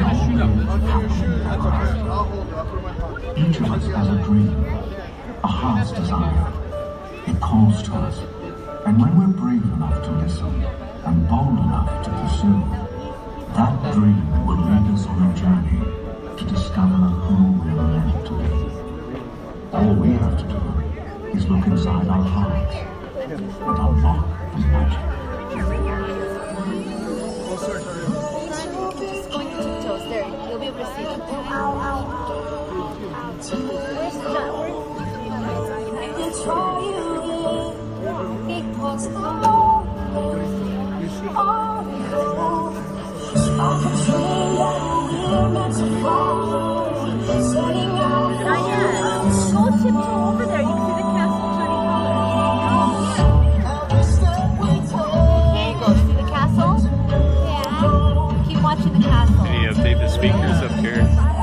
Each of us has a dream, a heart's desire. It calls to us, and when we're brave enough to listen and bold enough to pursue, that dream will lead us on a journey to discover who we're meant to be. All we have to do is look inside our hearts and unlock the magic. Just going to tiptoes. There, you'll be able to see them. Where's the it was the go tiptoe over there. You can see the castle turning colors. Okay, go see the castle. Yeah. Keep watching the castle. Can you update the speakers up here?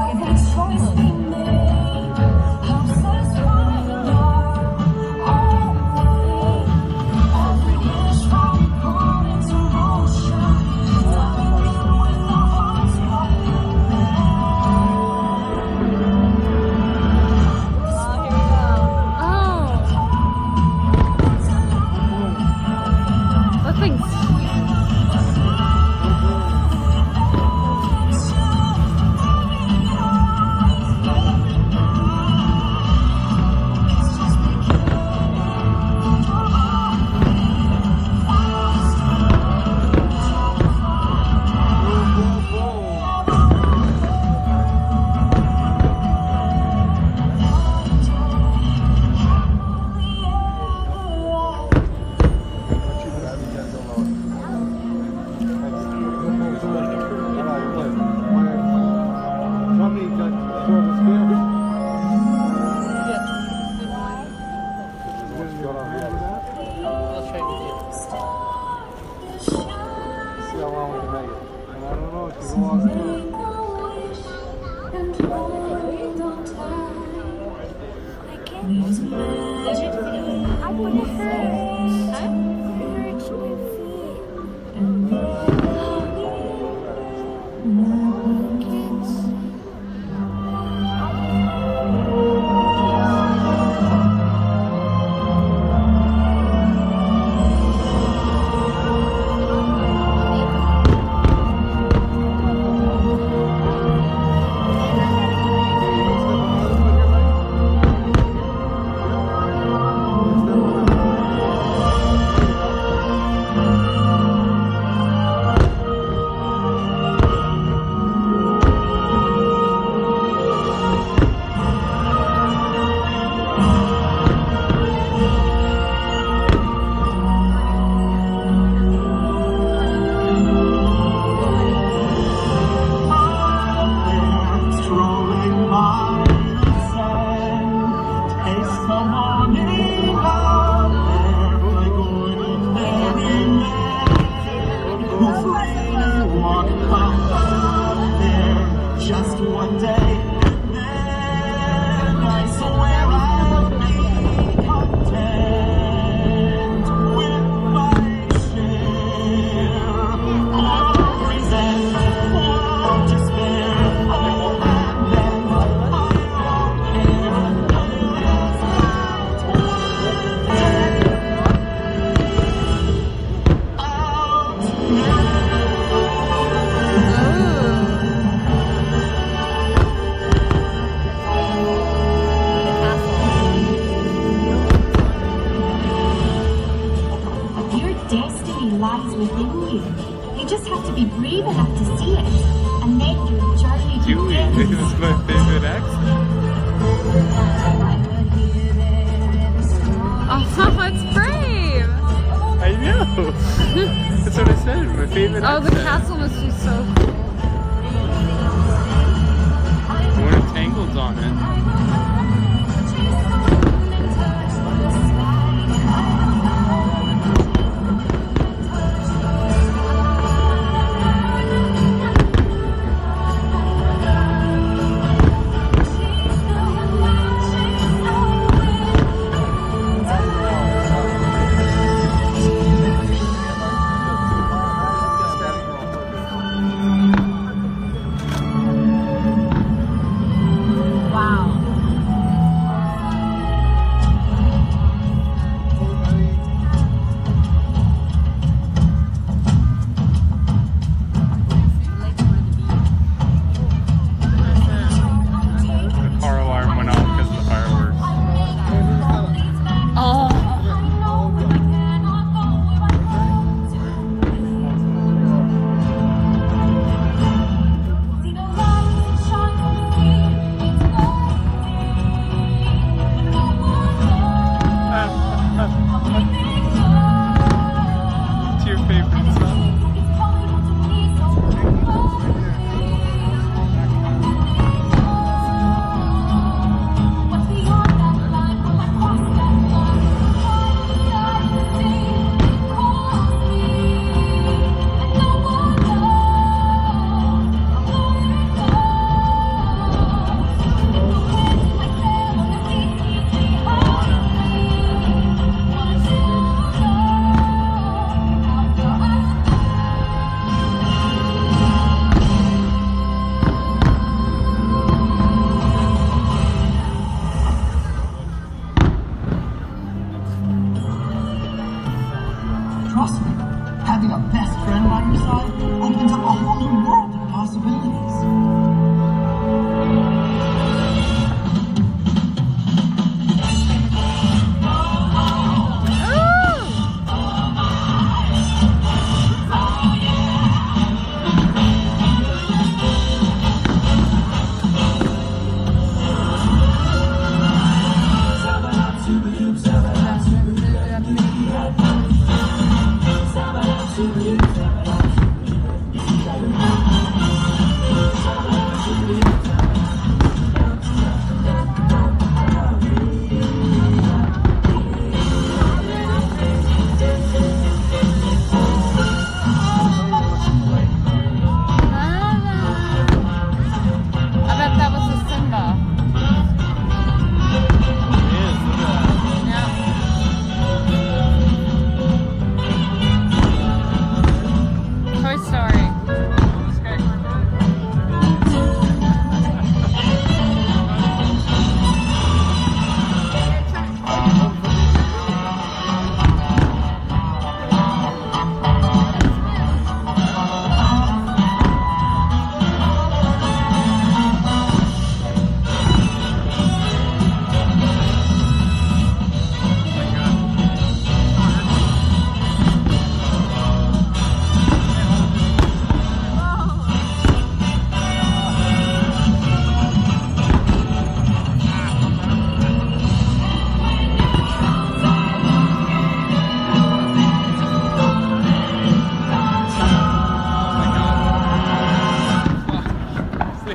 That's what I said, my favorite Oh, the castle must be so cool. What if Tangled's on it?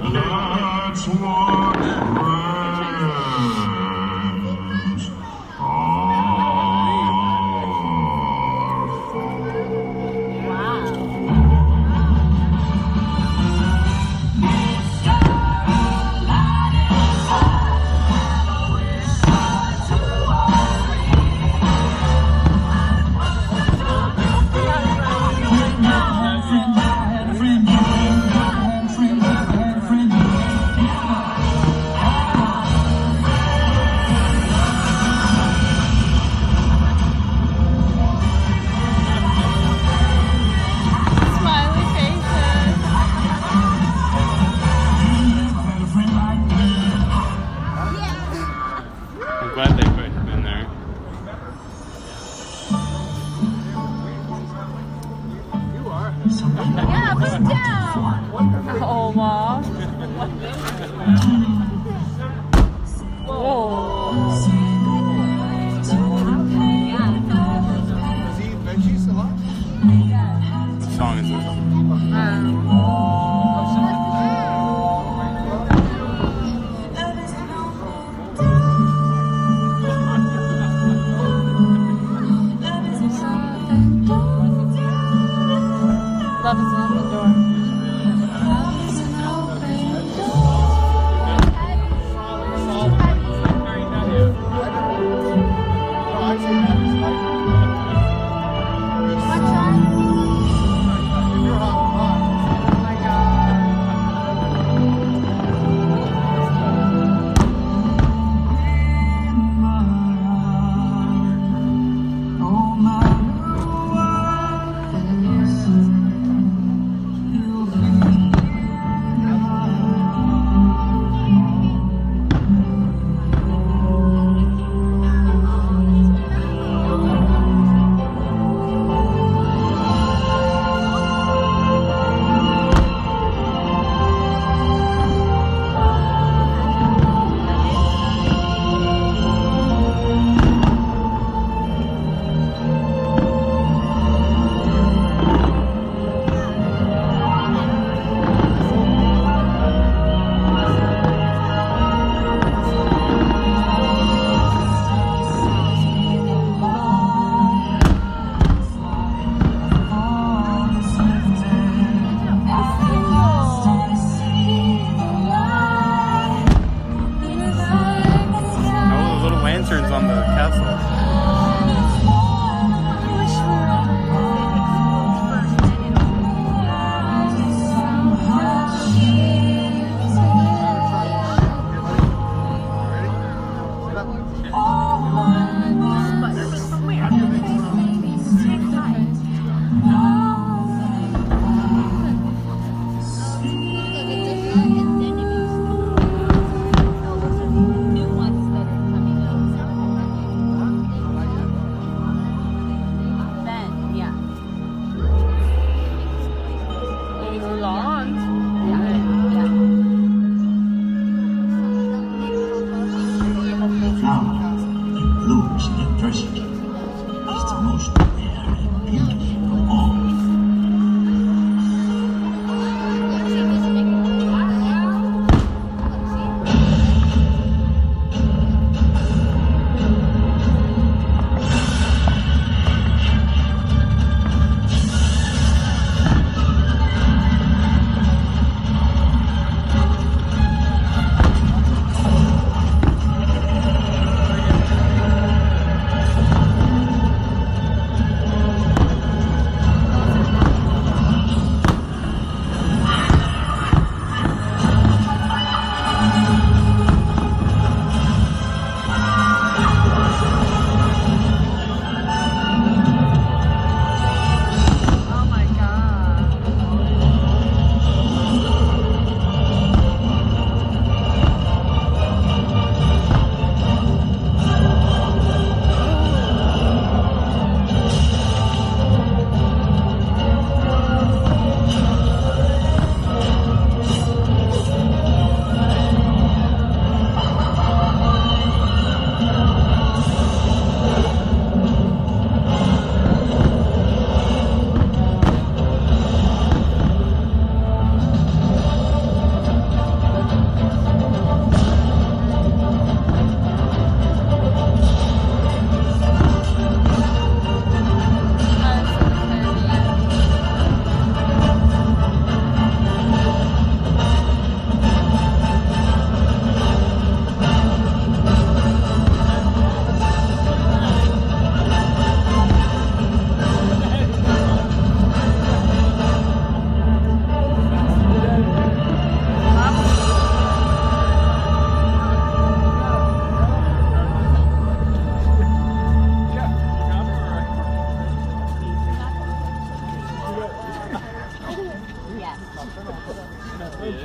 That's what friends are for. Smiley faces. I'm glad they put him in there. Yeah, put it down. Oh, Mom. Whoa. What song is this? Love is an open door.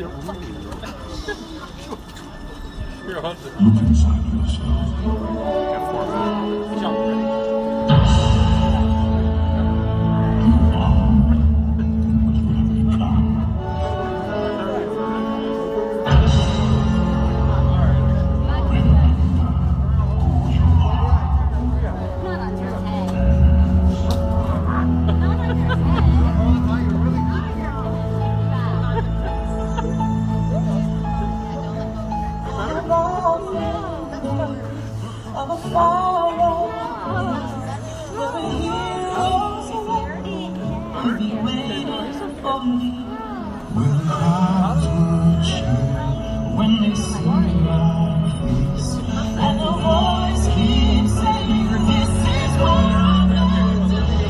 Look inside yourself. Will crowds will cheer when they see my face, and the voice keeps saying, "This is where I'm meant to be."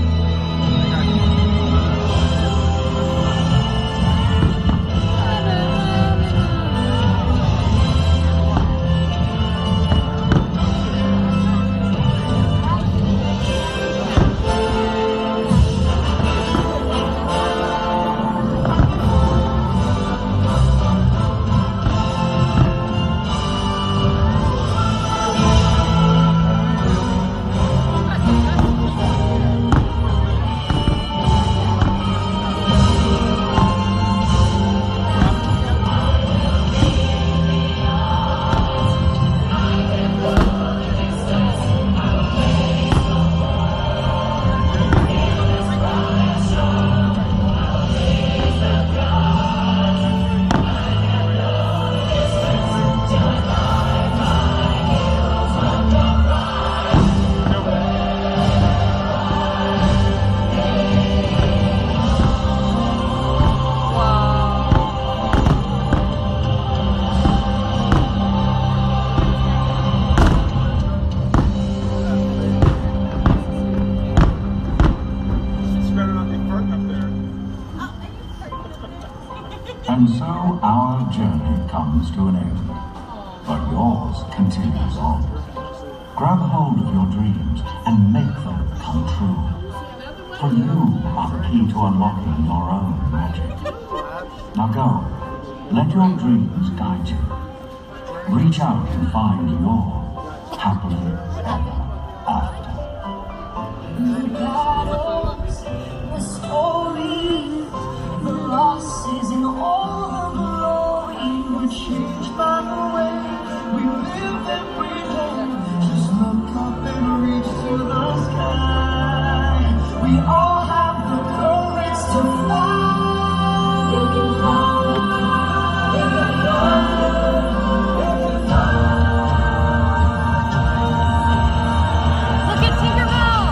And so our journey comes to an end, but yours continues on. Grab hold of your dreams and make them come true. For you are the key to unlocking your own magic. Now go, let your dreams guide you. Reach out and find your happily ever after. The battles, the stories, the losses and all the glory were changed by the way we live every day. Just look up and reach to the sky. We all have the courage to fly. You can fly. You can fly. You can fly. Look at Tinkerbell!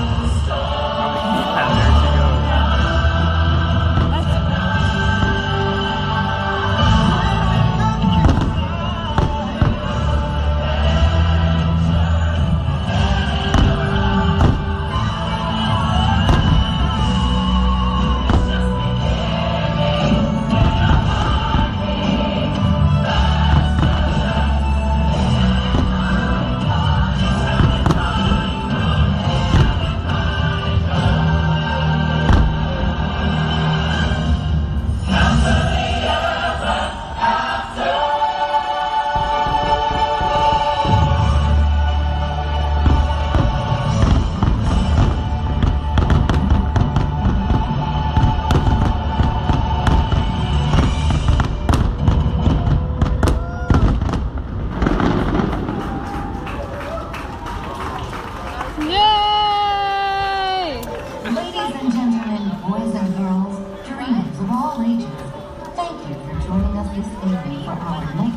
Yay! Ladies and gentlemen, boys and girls, dreamers of all ages, thank you for joining us this evening for our